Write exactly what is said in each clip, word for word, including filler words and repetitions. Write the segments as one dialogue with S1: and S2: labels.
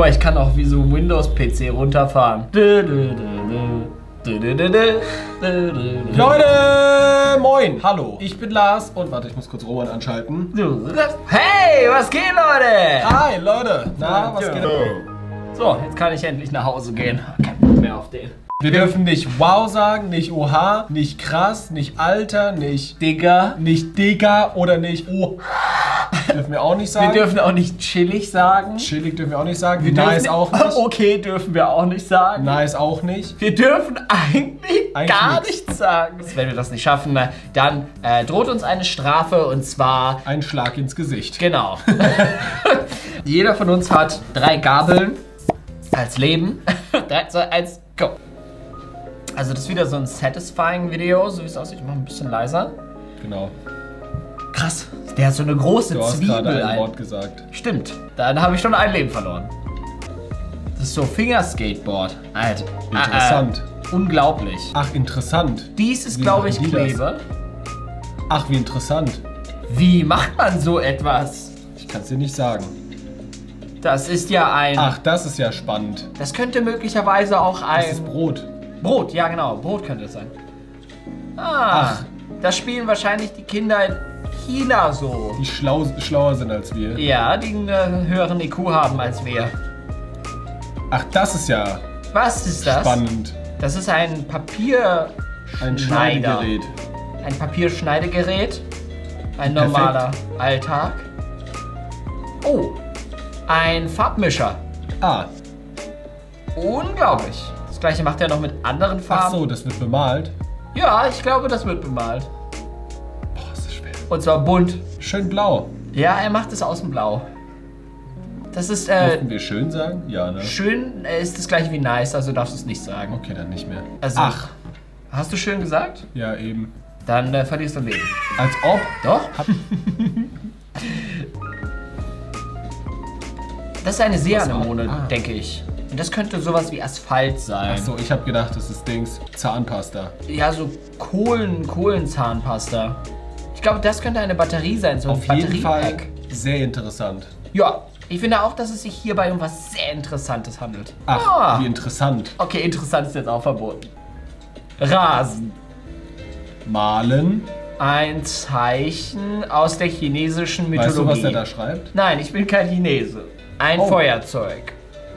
S1: mal, ich kann auch wie so ein Windows-P C runterfahren.
S2: Leute, moin, hallo. Ich bin Lars und warte, ich muss kurz Roman anschalten.
S1: Hey, was geht, Leute?
S2: Hi, Leute. Na, was geht?
S1: So, jetzt kann ich endlich nach Hause gehen. Kein Bock mehr auf den.
S2: Wir dürfen nicht wow sagen, nicht oha, nicht krass, nicht alter, nicht
S1: Digga.
S2: nicht Digga oder nicht oh. Dürfen wir auch nicht sagen.
S1: Wir dürfen auch nicht chillig sagen.
S2: Chillig dürfen wir auch nicht sagen.
S1: Wir
S2: nice
S1: dürfen,
S2: auch nicht.
S1: Okay, dürfen wir auch nicht sagen.
S2: Nice auch nicht.
S1: Wir dürfen eigentlich,
S2: Eigentlich
S1: gar
S2: nix.
S1: nichts sagen. Wenn wir das nicht schaffen, dann äh, droht uns eine Strafe und zwar...
S2: Ein Schlag ins Gesicht.
S1: Genau. Jeder von uns hat drei Gabeln als Leben. drei, zwei, eins, go. Also das ist wieder so ein satisfying Video, so wie es aussieht. Ich mache ein bisschen leiser.
S2: Genau.
S1: Krass. Der hat so eine große
S2: Du hast
S1: Zwiebel.
S2: gerade ein
S1: ein-
S2: Wort gesagt.
S1: Stimmt. Dann habe ich schon ein Leben verloren. Das ist so Fingerskateboard. Alter.
S2: Interessant.
S1: Äh, äh, unglaublich.
S2: Ach, interessant.
S1: Dies ist,
S2: Wie
S1: glaube ich,
S2: machen die das?
S1: Klebe.
S2: Ach, wie interessant.
S1: Wie macht man so etwas?
S2: Ich kann es dir nicht sagen.
S1: Das ist ja ein...
S2: Ach, das ist ja spannend.
S1: Das könnte möglicherweise auch ein...
S2: Das ist Brot.
S1: Brot, ja genau. Brot könnte es sein. Ah.
S2: Ach.
S1: Das spielen wahrscheinlich die Kinder in China so.
S2: Die schlau, schlauer sind als wir.
S1: Ja, die einen höheren I Q haben als wir.
S2: Ach, das ist ja
S1: Was ist das?
S2: spannend.
S1: Das ist ein Papier...
S2: Ein
S1: Schneider.
S2: Schneidegerät.
S1: Ein Papierschneidegerät. Ein normaler Alltag. Oh, ein Farbmischer.
S2: Ah,
S1: Unglaublich. Das gleiche macht er noch mit anderen Farben.
S2: ach so, das wird bemalt.
S1: Ja, ich glaube, das wird bemalt.
S2: Boah, ist das schwer.
S1: Und zwar bunt.
S2: Schön blau.
S1: Ja, er macht es außen blau. Das ist, äh,
S2: Dürfen wir schön sagen? Ja, ne?
S1: schön äh, ist das gleiche wie nice, also darfst du es nicht sagen.
S2: Okay, dann nicht mehr.
S1: Also,
S2: Ach,
S1: hast du schön gesagt?
S2: ja eben.
S1: Dann äh, verlierst du ein Leben.
S2: Als ob.
S1: Doch? Das ist eine Seeanemone,
S2: Ah.
S1: denke ich. Und das könnte sowas wie Asphalt sein.
S2: Ach so, ich habe gedacht, das ist Dings Zahnpasta.
S1: Ja, so Kohlen, Kohlenzahnpasta. Ich glaube, das könnte eine Batterie sein, so ein
S2: Auf jeden Fall
S1: Batteriepack.
S2: sehr interessant.
S1: Ja, ich finde auch, dass es sich hierbei um was sehr Interessantes handelt.
S2: Ach,
S1: Ah.
S2: wie interessant.
S1: Okay, interessant ist jetzt auch verboten. Rasen.
S2: Malen.
S1: Ein Zeichen aus der chinesischen Mythologie.
S2: Weißt du, was der da schreibt?
S1: Nein, ich bin kein Chinese. Ein
S2: Oh.
S1: Feuerzeug.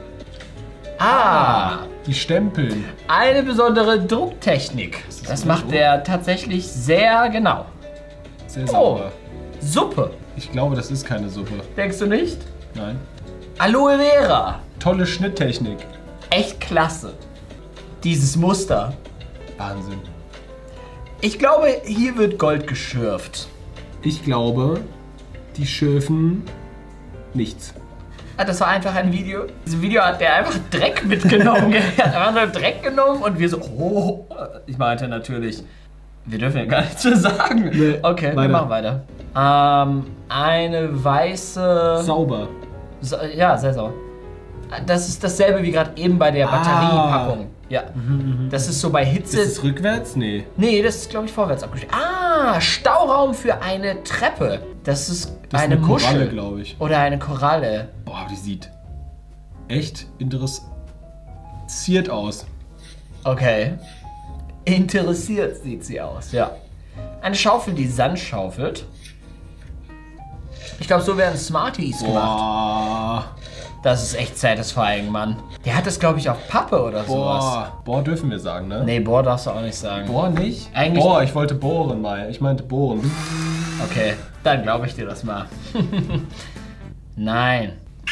S1: Ah,
S2: Die Stempeln.
S1: eine besondere Drucktechnik.
S2: ist
S1: Das
S2: so?
S1: macht er tatsächlich sehr genau.
S2: Sehr
S1: Oh,
S2: sauber.
S1: Suppe.
S2: Ich glaube, das ist keine Suppe.
S1: Denkst du nicht?
S2: Nein.
S1: Aloe Vera.
S2: Tolle Schnitttechnik.
S1: Echt klasse. Dieses Muster.
S2: Wahnsinn.
S1: Ich glaube, hier wird Gold geschürft.
S2: Ich glaube, die schürfen nichts.
S1: Ah, das war einfach ein Video. Dieses Video hat der einfach Dreck mitgenommen. Er hat einfach nur Dreck genommen und wir so, oh. Ich meinte natürlich, wir dürfen ja gar nichts mehr sagen.
S2: Nee,
S1: Okay, wir
S2: weiter.
S1: machen weiter. Ähm, eine weiße...
S2: Sauber.
S1: So, ja, sehr sauer. Das ist dasselbe wie gerade eben bei der Batteriepackung. Ja. Das ist so bei Hitze.
S2: Ist es rückwärts? Nee.
S1: Nee, das ist, glaube ich, vorwärts abgestellt. Ah, Stauraum für eine Treppe. Das ist,
S2: Das
S1: eine,
S2: ist eine
S1: Muschel.
S2: Koralle, glaube ich.
S1: Oder eine Koralle.
S2: Boah, die sieht echt interessiert aus.
S1: Okay. Interessiert sieht sie aus, ja. Eine Schaufel, die Sand schaufelt. Ich glaube, so werden Smarties gemacht.
S2: Boah.
S1: Das ist echt satisfying, Mann. Der hat das, glaube ich, auf Pappe oder sowas.
S2: Boah. Boah, dürfen wir sagen, ne?
S1: Nee, Bohr darfst du auch nicht sagen.
S2: Boah, nicht?
S1: Eigentlich-
S2: Boah, ich wollte bohren mal. Ich meinte bohren.
S1: Okay, dann glaube ich dir das mal. Nein.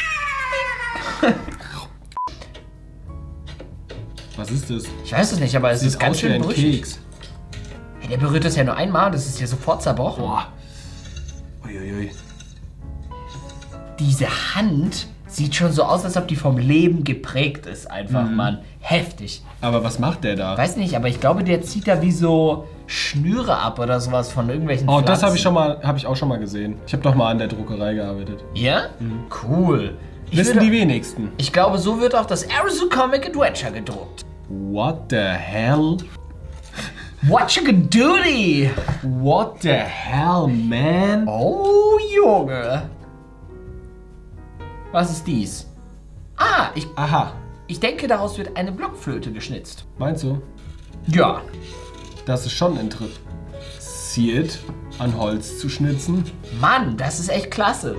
S2: Was ist das?
S1: Ich weiß es nicht, aber es ist
S2: Sieht
S1: ganz
S2: aus wie
S1: schön
S2: ein
S1: brüchig.
S2: Keks.
S1: Hey, der berührt das ja nur einmal, das ist ja sofort zerbrochen.
S2: Boah. Uiuiui.
S1: Diese Hand sieht schon so aus, als ob die vom Leben geprägt ist, einfach,
S2: Mhm.
S1: Mann. Heftig.
S2: Aber was macht der da?
S1: Weiß nicht, aber ich glaube, der zieht da wie so Schnüre ab oder sowas von irgendwelchen
S2: Oh, das
S1: Pflanzen.
S2: habe ich schon mal, habe ich auch schon mal gesehen. Ich habe doch mal an der Druckerei gearbeitet.
S1: Ja? Cool. Ich,
S2: Wissen
S1: würde,
S2: die wenigsten.
S1: ich glaube, so wird auch das Arizona Comic Adventure gedruckt.
S2: What the hell?
S1: What you can do?
S2: What the hell, man?
S1: Oh, Junge. Was ist dies? Ah, Ah, ich,
S2: Aha.
S1: ich denke, daraus wird eine Blockflöte geschnitzt.
S2: Meinst du?
S1: Ja.
S2: Das ist schon interessiert, an Holz zu schnitzen.
S1: Mann, das ist echt klasse.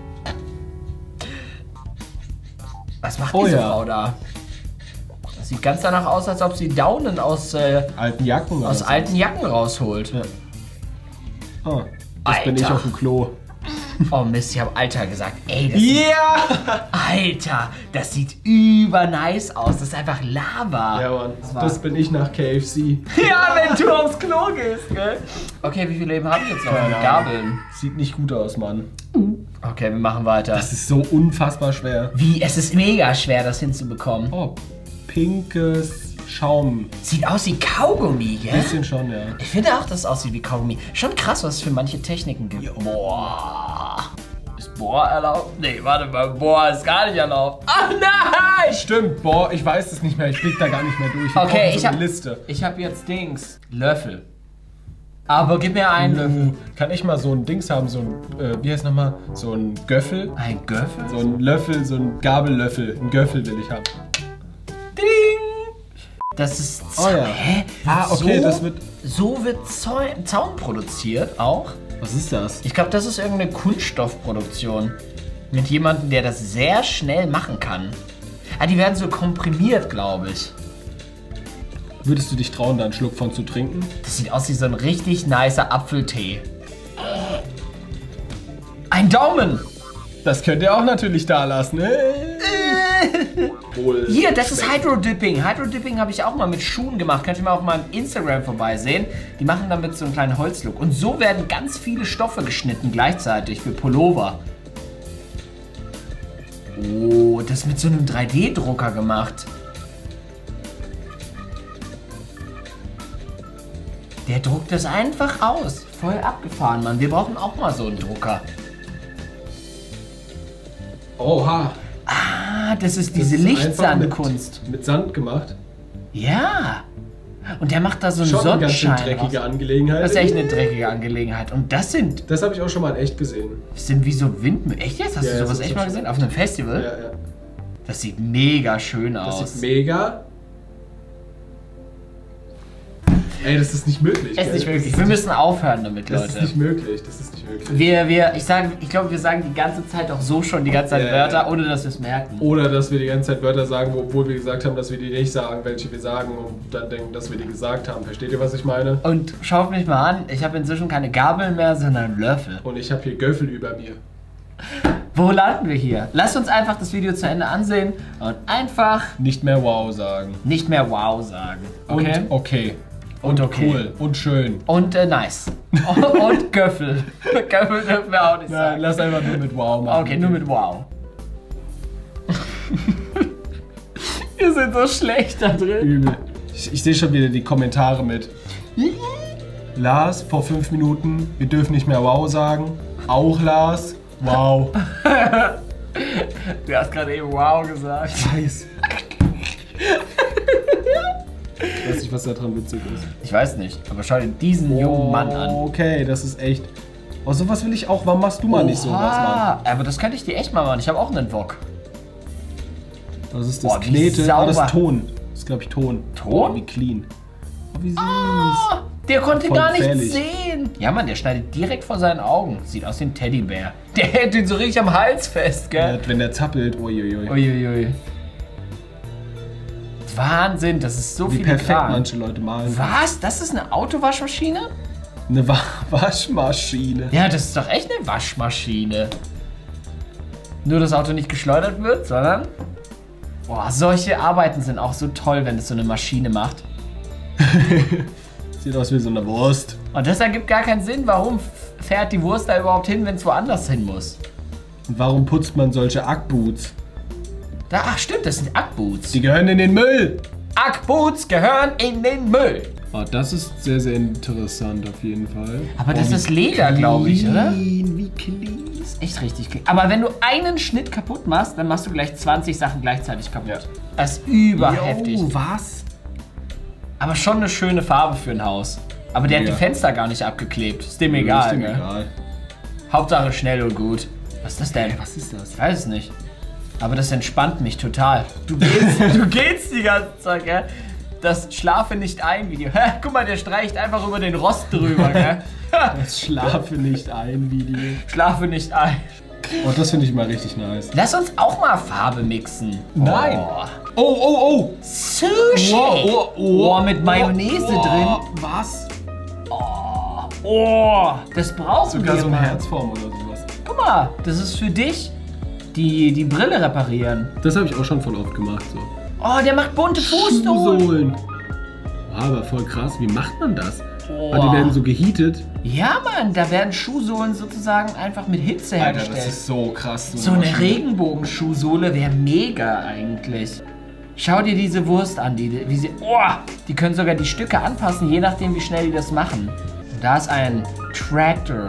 S1: Was macht
S2: Oh
S1: diese
S2: ja.
S1: Frau da? Das sieht ganz danach aus, als ob sie Daunen aus, äh,
S2: Alten Jacken oder
S1: aus
S2: so.
S1: alten Jacken rausholt.
S2: Ja. Ah, das bin ich
S1: Alter.
S2: auf dem Klo.
S1: Oh Mist, ich habe Alter gesagt. Ey, das
S2: Ja!
S1: sieht, Alter, das sieht über nice aus. Das ist einfach Lava.
S2: Ja, Mann.
S1: war-
S2: Das bin ich nach K F C.
S1: Ja, wenn du aufs Klo gehst, gell? Okay, wie viel Leben habe ich jetzt noch mit
S2: Keine
S1: Gabeln?
S2: Sieht nicht gut aus, Mann.
S1: Okay, wir machen weiter.
S2: Das ist so unfassbar schwer.
S1: Wie? Es ist mega schwer, das hinzubekommen.
S2: Oh, pinkes Schaum.
S1: Sieht aus wie Kaugummi, gell?
S2: Bisschen schon, ja.
S1: Ich finde auch, dass es aussieht wie Kaugummi. Schon krass, was es für manche Techniken gibt. Boah. Ist Boah erlaubt? Nee, warte mal. Boah ist gar nicht erlaubt. Ach nein!
S2: Stimmt, boah, ich weiß es nicht mehr. Ich blick da gar nicht mehr durch. Wir
S1: Okay,
S2: brauchen so
S1: ich
S2: eine
S1: hab,
S2: Liste.
S1: ich hab jetzt Dings. Löffel. Aber gib mir einen Löffel.
S2: Uh, kann ich mal so ein Dings haben, so ein, äh, wie heißt nochmal, so ein Göffel?
S1: Ein Göffel?
S2: So ein Löffel, so ein Gabellöffel. Ein Göffel will ich haben.
S1: Ding! Das ist
S2: Oh ja.
S1: Hä?
S2: Ah, okay,
S1: so,
S2: das wird...
S1: So wird Zaun, Zaun produziert auch.
S2: Was ist das?
S1: Ich glaube, das ist irgendeine Kunststoffproduktion. Mit jemandem, der das sehr schnell machen kann. Ah, die werden so komprimiert, glaube ich.
S2: Würdest du dich trauen, da einen Schluck von zu trinken?
S1: Das sieht aus wie so ein richtig nicer Apfeltee. Ein Daumen!
S2: Das könnt ihr auch natürlich da lassen. Wohl
S1: Hier, das ist
S2: schmeckt.
S1: Hydro-Dipping. Hydro-Dipping habe ich auch mal mit Schuhen gemacht. Könnt ihr mal auf meinem Instagram vorbeisehen. Die machen damit so einen kleinen Holzlook. Und so werden ganz viele Stoffe geschnitten gleichzeitig für Pullover. Oh, das ist mit so einem drei D Drucker gemacht. Der druckt das einfach aus. Voll abgefahren, Mann. Wir brauchen auch mal so einen Drucker.
S2: Oha.
S1: Ah, das ist diese
S2: Das ist einfach
S1: Lichtsandkunst.
S2: Mit, mit Sand gemacht.
S1: Ja. Und der macht da so einen
S2: Schon eine ganz schön
S1: Sonnenschein
S2: dreckige
S1: raus.
S2: Angelegenheit.
S1: Das ist echt eine dreckige Angelegenheit. Und das sind,
S2: Das habe ich auch schon mal in echt gesehen.
S1: das sind wie so Windmühlen. Echt jetzt? Hast
S2: Ja,
S1: du
S2: ja,
S1: sowas
S2: das
S1: echt
S2: ist
S1: mal
S2: schon-
S1: gesehen? Auf einem Festival?
S2: Ja, ja.
S1: Das sieht mega schön
S2: Das
S1: aus.
S2: sieht mega. Ey, das ist nicht möglich.
S1: Es ist
S2: gell?
S1: nicht möglich.
S2: Das
S1: Wir
S2: ist
S1: müssen aufhören damit,
S2: Das ist
S1: Leute.
S2: nicht möglich. Das ist nicht möglich.
S1: Wir, wir, ich sage, ich glaube, wir sagen die ganze Zeit auch so schon die ganze Zeit
S2: Ja,
S1: Wörter,
S2: ja.
S1: ohne dass wir es merken.
S2: Oder dass wir die ganze Zeit Wörter sagen, obwohl wir gesagt haben, dass wir die nicht sagen, welche wir sagen und dann denken, dass wir die gesagt haben. Versteht ihr, was ich meine?
S1: Und schaut mich mal an, ich habe inzwischen keine Gabeln mehr, sondern Löffel.
S2: Und ich habe hier Göffel über mir.
S1: Wo landen wir hier? Lasst uns einfach das Video zu Ende ansehen und einfach
S2: Nicht mehr wow sagen.
S1: nicht mehr wow sagen. Okay?
S2: Und okay.
S1: Und okay.
S2: Cool. Und schön.
S1: Und äh, nice. Und Göffel. Göffel dürfen wir auch nicht
S2: Nein,
S1: sagen.
S2: lass einfach nur mit wow machen.
S1: Okay, nur mit wow. Wir sind so schlecht da drin.
S2: Übel. Ich, ich sehe schon wieder die Kommentare mit. Lars, vor fünf Minuten, wir dürfen nicht mehr wow sagen. Auch Lars, wow.
S1: Du hast gerade eben wow gesagt.
S2: Scheiß. Ich weiß nicht, was daran witzig ist.
S1: Ich weiß nicht, aber schau dir diesen jungen Mann an.
S2: Okay, das ist echt. Oh, sowas will ich auch. Warum machst du mal nicht sowas, Mann?
S1: Aber das könnte ich dir echt mal machen. Ich habe auch einen Wok.
S2: Das ist das
S1: Boah, wie
S2: Knete. Ah, das
S1: sauber.
S2: ist Ton. Das ist, glaube ich, Ton.
S1: Ton?
S2: Boah, wie clean. Oh, wie süß.
S1: Oh, der konnte
S2: Voll
S1: gar nicht
S2: gefährlich.
S1: sehen. Ja, Mann, der schneidet direkt vor seinen Augen. Sieht aus wie ein Teddybär. Der hält ihn so richtig am Hals fest, gell?
S2: Wenn der zappelt, uiuiui.
S1: Uiuiui. Wahnsinn, das ist so
S2: Wie
S1: viel
S2: perfekt manche Leute malen.
S1: Was? Das ist eine Autowaschmaschine?
S2: Eine Wa Waschmaschine.
S1: Ja, das ist doch echt eine Waschmaschine. Nur das Auto nicht geschleudert wird, sondern... Boah, solche Arbeiten sind auch so toll, wenn es so eine Maschine macht.
S2: Sieht aus wie so eine Wurst.
S1: Und das ergibt gar keinen Sinn. Warum fährt die Wurst da überhaupt hin, wenn es woanders hin muss?
S2: Und warum putzt man solche Ackboots?
S1: Da, ach stimmt, das sind Ackboots.
S2: Die gehören in den Müll.
S1: Ackboots gehören in den Müll.
S2: Oh, das ist sehr, sehr interessant auf jeden Fall.
S1: Aber das
S2: wie
S1: ist Leder, glaube ich, oder?
S2: Clean, wie clean.
S1: Das ist echt richtig clean. Aber wenn du einen Schnitt kaputt machst, dann machst du gleich zwanzig Sachen gleichzeitig kaputt.
S2: Ja.
S1: Das ist überheftig.
S2: Jo, was?
S1: Aber schon eine schöne Farbe für ein Haus. Aber der
S2: Ja.
S1: hat die Fenster gar nicht abgeklebt. Ist dem egal,
S2: Ist dem
S1: gell?
S2: egal.
S1: Hauptsache schnell und gut. Was ist das denn?
S2: Was ist das?
S1: Ich weiß es nicht. Aber das entspannt mich total. Du gehst, du gehst die ganze Zeit, gell? Das Schlafe nicht ein Video. Guck mal, der streicht einfach über den Rost drüber, gell?
S2: Das Schlafe nicht ein Video.
S1: Schlafe nicht ein.
S2: Oh, das finde ich mal richtig nice.
S1: Lass uns auch mal Farbe mixen.
S2: Nein.
S1: Oh,
S2: Oh, oh, oh.
S1: Sushi.
S2: Oh, oh, oh.
S1: Oh, mit Mayonnaise
S2: oh,
S1: drin.
S2: Was?
S1: Oh, oh, das brauchen
S2: Sogar
S1: wir
S2: so eine
S1: mal.
S2: Herzform oder sowas.
S1: Guck mal, das ist für dich. Die, die Brille reparieren.
S2: Das habe ich auch schon voll oft gemacht. So.
S1: Oh, der macht bunte Fußsohlen.
S2: Schuhsohlen. Oh, aber voll krass. Wie macht man das?
S1: Oh.
S2: Oh, die werden so geheatet.
S1: Ja, Mann, da werden Schuhsohlen sozusagen einfach mit Hitze
S2: Alter,
S1: hergestellt.
S2: das ist so krass.
S1: So eine
S2: Maschine.
S1: Regenbogenschuhsohle wäre mega eigentlich. Schau dir diese Wurst an, die, wie sie, oh, die können sogar die Stücke anpassen, je nachdem wie schnell die das machen. Und da ist ein Tractor.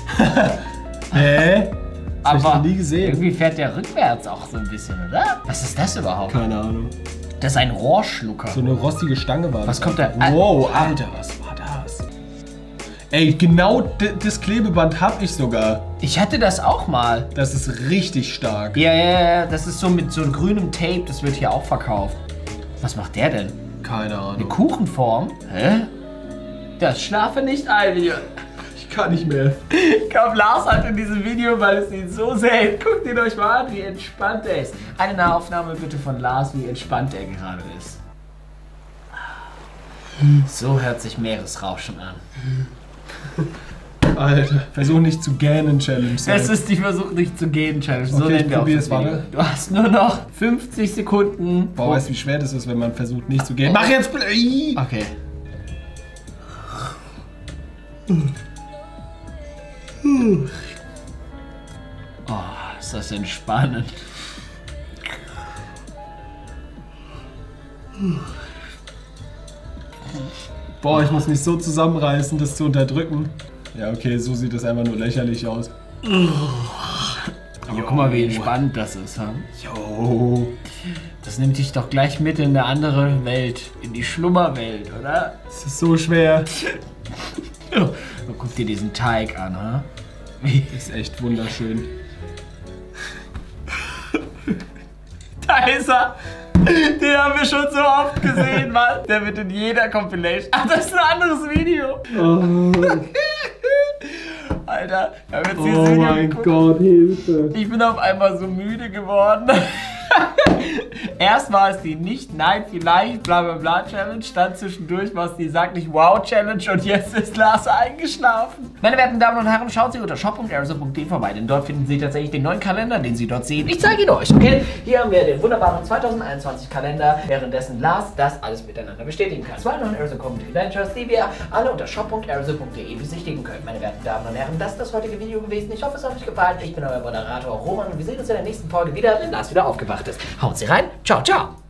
S2: Hä? Das hab ich
S1: Aber
S2: noch nie gesehen.
S1: irgendwie fährt der rückwärts auch so ein bisschen, oder? Was ist das überhaupt?
S2: Keine Ahnung.
S1: Das ist ein Rohrschlucker.
S2: So eine rostige Stange war
S1: Was
S2: das.
S1: kommt da?
S2: Wow, Alter, was war das? Ey, genau das Klebeband hab ich sogar.
S1: Ich hatte das auch mal.
S2: Das ist richtig stark.
S1: Ja, ja, ja, das ist so mit so grünem Tape, das wird hier auch verkauft. Was macht der denn?
S2: Keine
S1: Eine
S2: Ahnung.
S1: Kuchenform? Hä? Das Schlafe nicht ein, Video.
S2: Ich kann nicht mehr.
S1: Ich glaube, Lars hat in diesem Video, weil es ihn so sehr... Guckt ihn euch mal an, wie entspannt er ist. Eine Nahaufnahme bitte von Lars, wie entspannt er gerade ist. So hört sich Meeresrauschen an.
S2: Alter, versuch nicht zu gähnen, Challenge.
S1: Das ist die Versuch nicht zu gehen, Challenge. So
S2: Okay, ich
S1: nennen wir auch
S2: probier
S1: das
S2: es,
S1: Video.
S2: warte.
S1: Du hast nur noch fünfzig Sekunden.
S2: Boah, weißt du, wie schwer das ist, wenn man versucht nicht zu gehen? Mach jetzt bitte! Ih.
S1: Okay. Oh, ist das entspannend.
S2: Boah, ich muss mich so zusammenreißen, das zu unterdrücken. Ja, okay, so sieht das einfach nur lächerlich aus.
S1: Aber guck mal, wie entspannt das ist. Ha?
S2: Jo.
S1: Das nimmt dich doch gleich mit in eine andere Welt. In die Schlummerwelt, oder?
S2: Das ist so schwer.
S1: Oh, guck dir diesen Teig an, ha? Wie?
S2: Das ist echt wunderschön.
S1: Da ist er! Den haben wir schon so oft gesehen, Mann. Der wird in jeder Compilation. Ach, das ist ein anderes Video.
S2: Oh,
S1: Alter, wir haben jetzt dieses
S2: oh
S1: Video
S2: mein
S1: geguckt.
S2: Gott, Hilfe.
S1: Ich bin auf einmal so müde geworden. Erst war es die nicht, nein, vielleicht, bla bla bla Challenge. Dann zwischendurch war es die Sag nicht wow Challenge und jetzt ist Lars eingeschlafen. Meine werten Damen und Herren, schaut Sie unter shop punkt aerosol punkt de vorbei, denn dort finden Sie tatsächlich den neuen Kalender, den Sie dort sehen. Ich zeige ihn euch, okay? Hier haben wir den wunderbaren zweitausendeinundzwanzig Kalender, währenddessen Lars das alles miteinander bestätigen kann. Zwei neue Aerosol Community Ventures, die wir alle unter shop punkt aerosol punkt de besichtigen können. Meine werten Damen und Herren, das ist das heutige Video gewesen. Ich hoffe, es hat euch gefallen. Ich bin euer Moderator Roman und wir sehen uns in der nächsten Folge wieder, wenn Lars wieder aufgewacht ist. Haut Sie rein. Ciao, ciao.